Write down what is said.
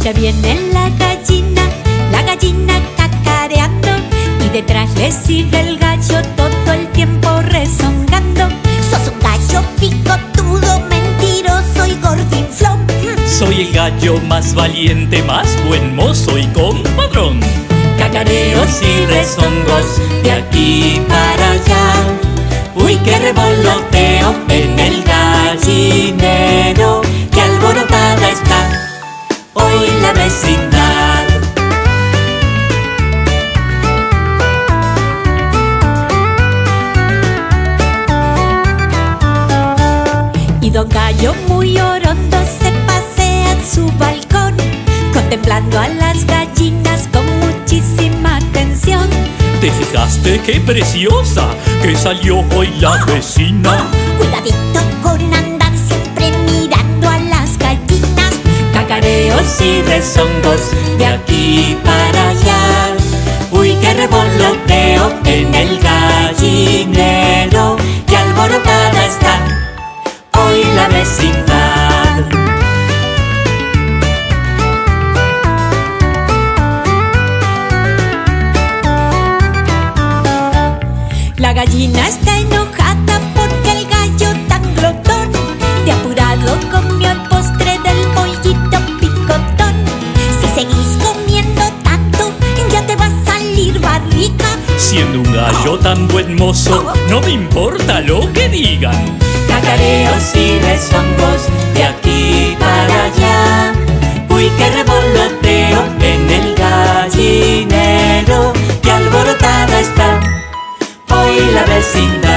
Ya viene la gallina cacareando, y detrás le sigue el gallo todo el tiempo rezongando. Sos un gallo picotudo, mentiroso y gordinflón. Soy el gallo más valiente, más buen mozo y compadrón. Cacareos y rezongos de aquí para allá. Uy, qué revoloteo en el gallinero, que alborotada está hoy la vecindad. Y don Gallo muy orondo se pasea en su balcón, contemplando a las gallinas con muchísima atención. ¿Te fijaste qué preciosa que salió hoy la vecina? Cuidadito con andar siempre mirando a las gallinas. Cacareos y rezongos de aquí para allá. Uy, qué revoloteo en el gallinero, que alborotada está hoy la vecindad. La gallina está enojada porque el gallo tan glotón de apurado comió el postre del pollito picotón. Si seguís comiendo tanto, ya te va a salir barriga. Siendo un gallo tan buen mozo, no me importa lo que digan. Cacareos y rezongos de aquí para allá. Uy, qué revoloteo en el gallinero, que alborotada está hoy la vecindad.